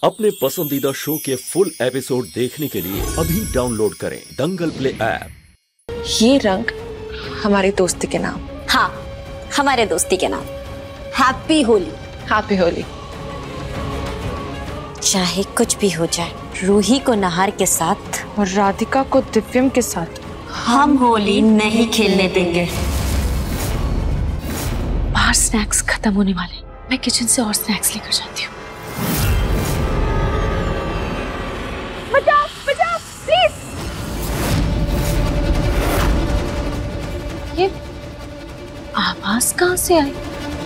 अपने पसंदीदा शो के फुल एपिसोड देखने के लिए अभी डाउनलोड करें दंगल प्ले ऐप। ये रंग हमारी दोस्ती के नाम। हाँ, हमारे दोस्ती के नाम। हैप्पी होली। हैप्पी होली। चाहे कुछ भी हो जाए, रूही को नहार के साथ और राधिका को दिव्यम के साथ हम होली नहीं खेलने देंगे। बाहर स्नैक्स खत्म होने वाले, मैं किचन से और स्नैक्स लेकर जाती हूँ। बचाओ बचाओ प्लीज। ये आवाज कहाँ से आई?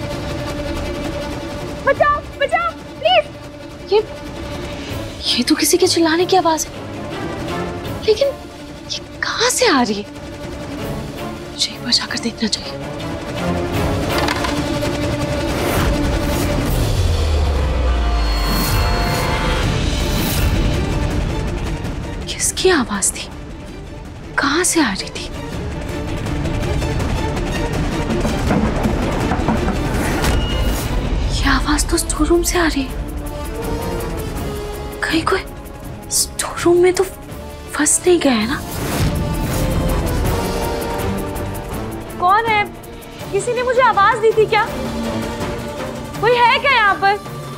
बचाओ बचाओ प्लीज। ये तो किसी के चिल्लाने की आवाज है, लेकिन ये कहाँ से आ रही है? मुझे एक बार जाकर देखना चाहिए। किसकी आवाज थी? कहाँ से आ रही थी? ये आवाज तो स्टोर रूम से आ रही है। कहीं कोई स्टोर रूम में तो फंस नहीं गया है ना? कौन है? किसी ने मुझे आवाज दी थी क्या? कोई है क्या यहाँ पर?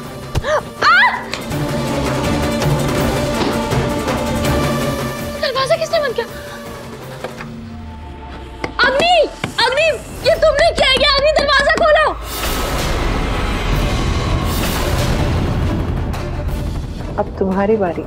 दरवाजा किसने बंद किया? अग्नि! अग्नि! ये तुमने क्या किया? अग्नि, दरवाजा खोलो! अब तुम्हारी बारी।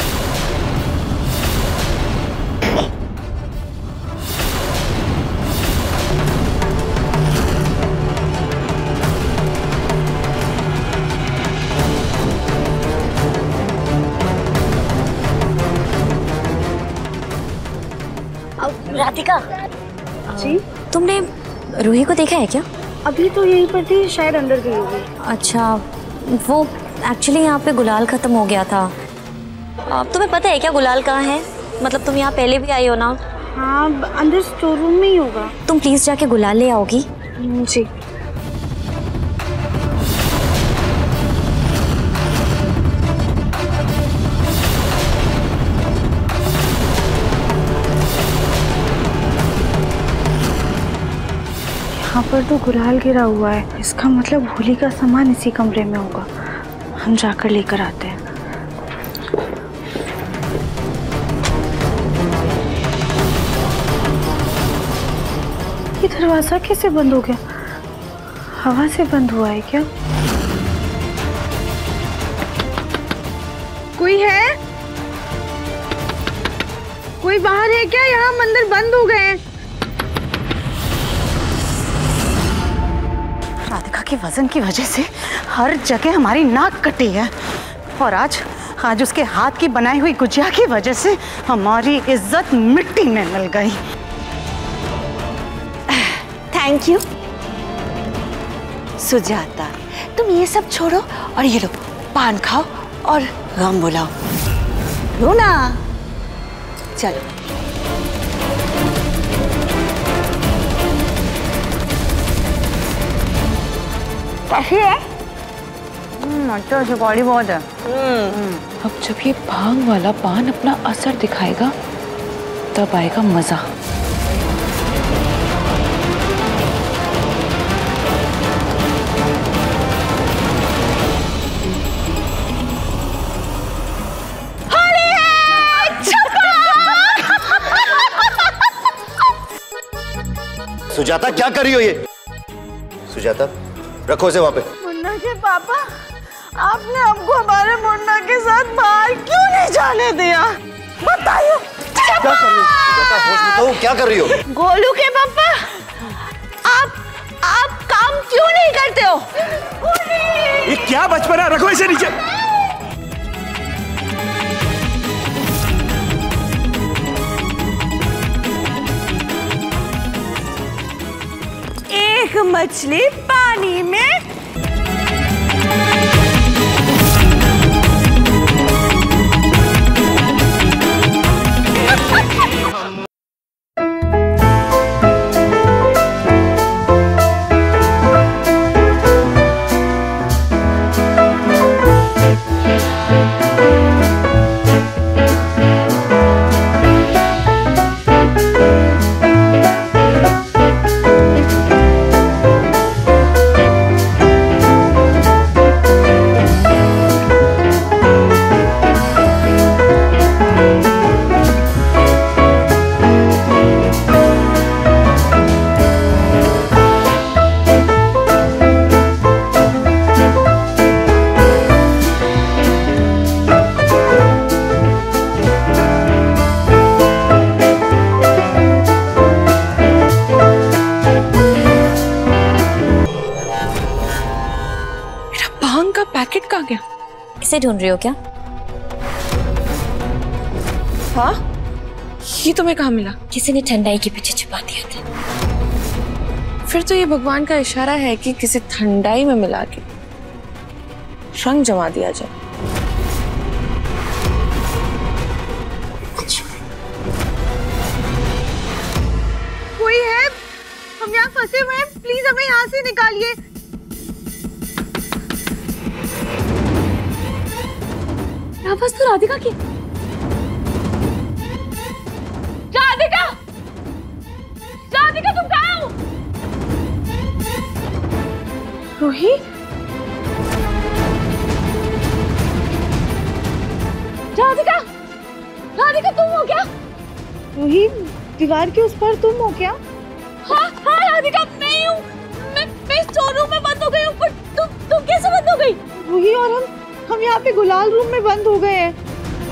राधिका जी, तुमने रूही को देखा है क्या? अभी तो यहीं पर थी, शायद अंदर गई होगी। अच्छा, वो एक्चुअली यहाँ पे गुलाल खत्म हो गया था। तुम्हें पता है क्या गुलाल कहाँ है? मतलब तुम यहाँ पहले भी आई हो ना? हाँ, अंदर स्टोर रूम में ही होगा। तुम प्लीज जाके गुलाल ले आओगी। जी। यहाँ पर तो गुलाल गिरा हुआ है, इसका मतलब होली का सामान इसी कमरे में होगा। हम जाकर लेकर आते हैं। ये दरवाजा कैसे बंद हो गया? हवा से बंद हुआ है क्या? कोई है? कोई बाहर है क्या? यहाँ मंदिर बंद हो गए हैं। राधिका के वजन की वजह से हर जगह हमारी नाक कटी है, और आज उसके हाथ की बनाई हुई गुजिया की वजह से हमारी इज्जत मिट्टी में मिल गई। थैंक यू सुजाता, तुम ये सब छोड़ो और ये लो पान खाओ और गम बुलाओ। लो ना, चलो। कैसी है? अच्छा, सुपारी बहुत है। अब जब ये भांग वाला पान अपना असर दिखाएगा तब आएगा मजा। होली है! सुजाता, क्या कर रही हो ये? सुजाता, रखो इसे वहां पे। मुन्ना के पापा, आपने हमको हमारे मुन्ना के साथ बाहर क्यों नहीं जाने दिया? बताइए। क्या कर रही हो सुजाता? होश में तो क्या कर रही हो? गोलू के पापा, आप काम क्यों नहीं करते हो? ये क्या बचपना? रखो इसे नीचे। एक मछली पानी में इसे ढूंढ रही हो क्या? हाँ, ये तुम्हें कहाँ मिला? किसी ने ठंडाई के पीछे छुपा दिया था। फिर तो ये भगवान का इशारा है कि किसी ठंडाई में मिला के रंग जमा दिया जाए। कोई है? हम यहाँ फंसे हुए हैं, प्लीज हमें यहाँ से निकालिए। आवाज तो राधिका की। राधिका, राधिका तुम कहाँ हो? रूही, राधिका, राधिका तुम हो क्या? रूही, दीवार के उस पर तुम हो क्या? हाँ हाँ राधिका मैं ही हूँ। मैं स्टोर रूम में बंद हो गई हूँ। पर तुम कैसे बंद हो गई? रूही, और हम यहाँ पे गुलाल रूम में बंद हो गए हैं।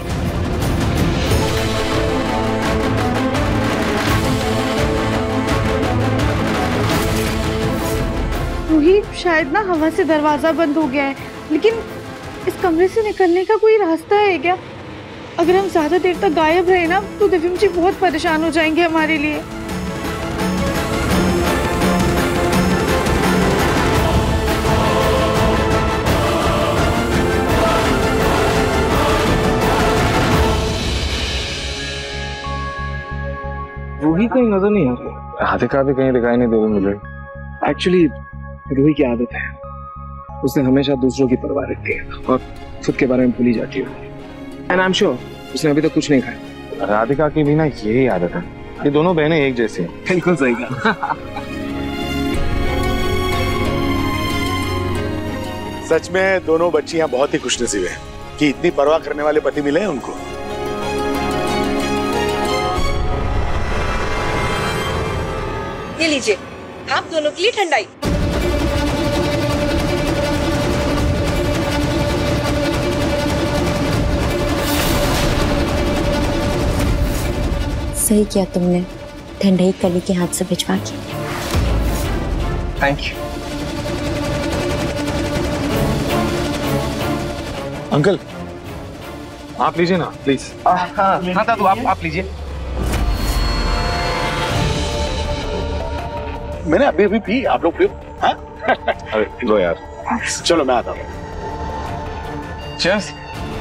रूही, शायद ना हवा से दरवाजा बंद हो गया है, लेकिन इस कमरे से निकलने का कोई रास्ता है क्या? अगर हम ज्यादा देर तक गायब रहे ना तो दिव्यम जी बहुत परेशान हो जाएंगे हमारे लिए। रूही कहीं नजर नहीं आ रही, राधिका भी कहीं दिखाई नहीं दे रही मुझे। एक्चुअली रूही की आदत है, उसने हमेशा दूसरों की परवाह रखती है और खुद के बारे में भूली जाती है। एंड आई एम श्योर उसने अभी तक कुछ नहीं खाया। राधिका की भी ना यही आदत है, ये दोनों बहनें एक जैसी हैं। बिल्कुल सही कहा। सच में दोनों बच्चियां बहुत ही खुशनसीब हैं कि इतनी परवाह करने वाले पति मिले हैं उनको। ये लीजिए, आप दोनों के लिए ठंडाई। सही किया तुमने, ठंडाई कली के हाथ से भिजवा के। थैंक यू अंकल, आप लीजिए ना प्लीज। हाँ दादू आप लीजिए। मैंने अभी अभी पी, आप लोग पियो। हाँ? अरे लो यार। चलो मैं आता हूँ। Cheers.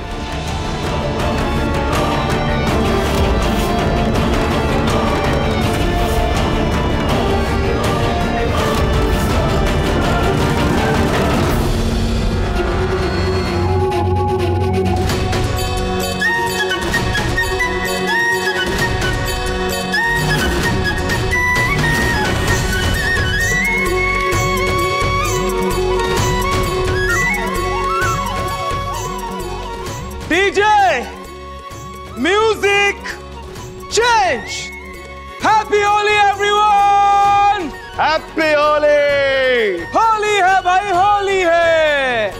DJ, music, change. Happy Holi everyone. Happy Holi. Holi है भाई, होली है।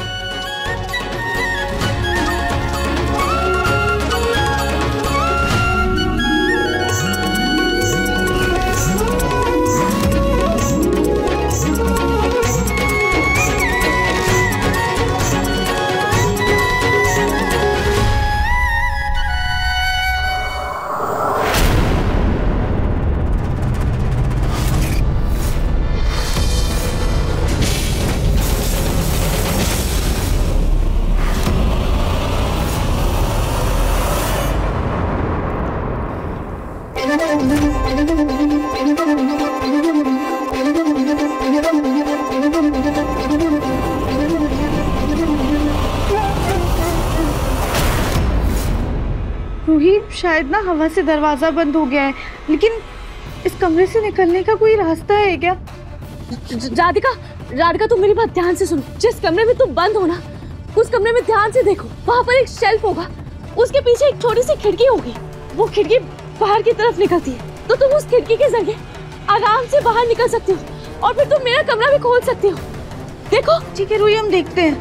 रूही, शायद ना हवा से दरवाजा बंद हो गया है, लेकिन इस कमरे से निकलने का कोई रास्ता है क्या? राधिका, राधिका तुम मेरी बात ध्यान से सुनो। जिस कमरे में तुम बंद हो ना, उस कमरे में ध्यान से देखो। वहाँ पर एक शेल्फ होगा, उसके पीछे एक छोटी सी खिड़की होगी। वो खिड़की बाहर की तरफ निकलती है, तो तुम उस खिड़की के जरिए आराम से बाहर निकल सकती हो और फिर तुम मेरा कमरा भी खोल सकती हो। देखो। ठीक है रूही, हम देखते हैं।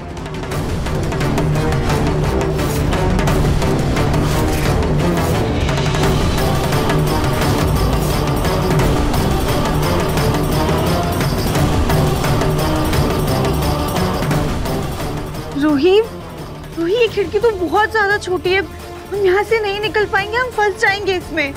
रूही, ये खिड़की तो बहुत ज्यादा छोटी है, हम यहाँ से नहीं निकल पाएंगे, हम फंस जाएंगे इसमें।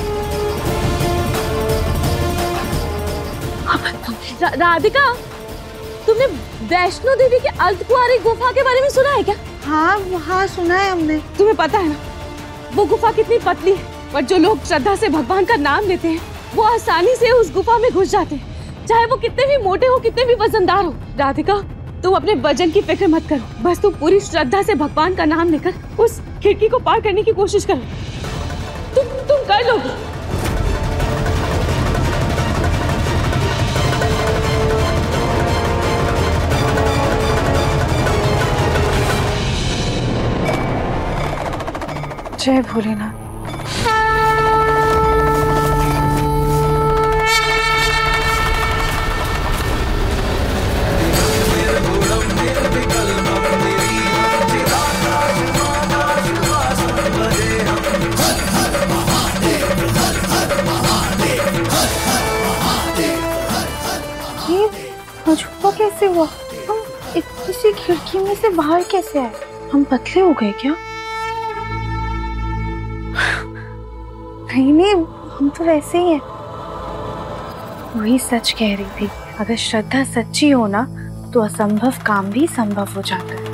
राधिका, तुमने वैष्णो देवी के अर्धकुंवारी गुफा के बारे में सुना है क्या? हाँ सुना है हमने। तुम्हें पता है ना वो गुफा कितनी पतली है, पर जो लोग श्रद्धा से भगवान का नाम लेते हैं वो आसानी से उस गुफा में घुस जाते हैं, चाहे वो कितने भी मोटे हो, कितने भी वजनदार हो। राधिका, तुम अपने वजन की फिक्र मत करो, बस तुम पूरी श्रद्धा से भगवान का नाम लेकर उस खिड़की को पार करने की कोशिश करो। तुम कर लोगी। जय भोलेनाथ। ये अजूबा कैसे हुआ? हम इतनी सी खिड़की में से बाहर कैसे आए? हम पतले हो गए क्या? नहीं, हम तो वैसे ही हैं। वही सच कह रही थी, अगर श्रद्धा सच्ची हो ना तो असंभव काम भी संभव हो जाता है।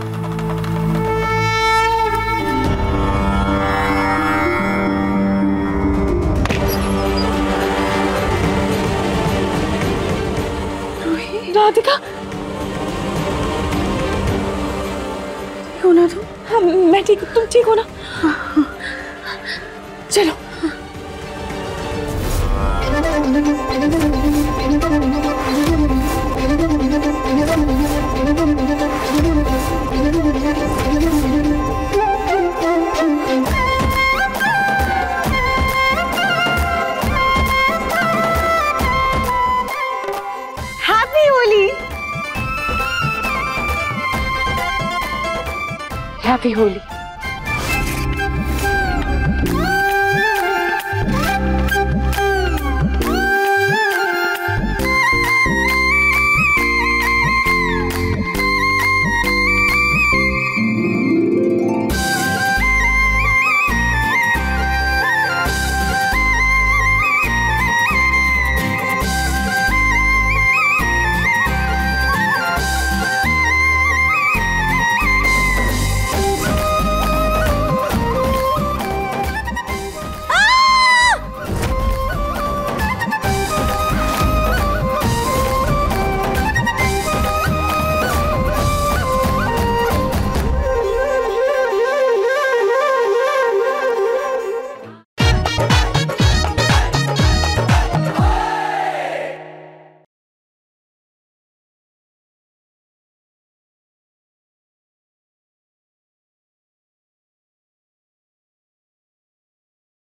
राधिका, ठीक हो ना तुम? हाँ, मैं ठीक हूँ, तुम ठीक हो ना? चलो। हैप्पी होली। हैप्पी होली।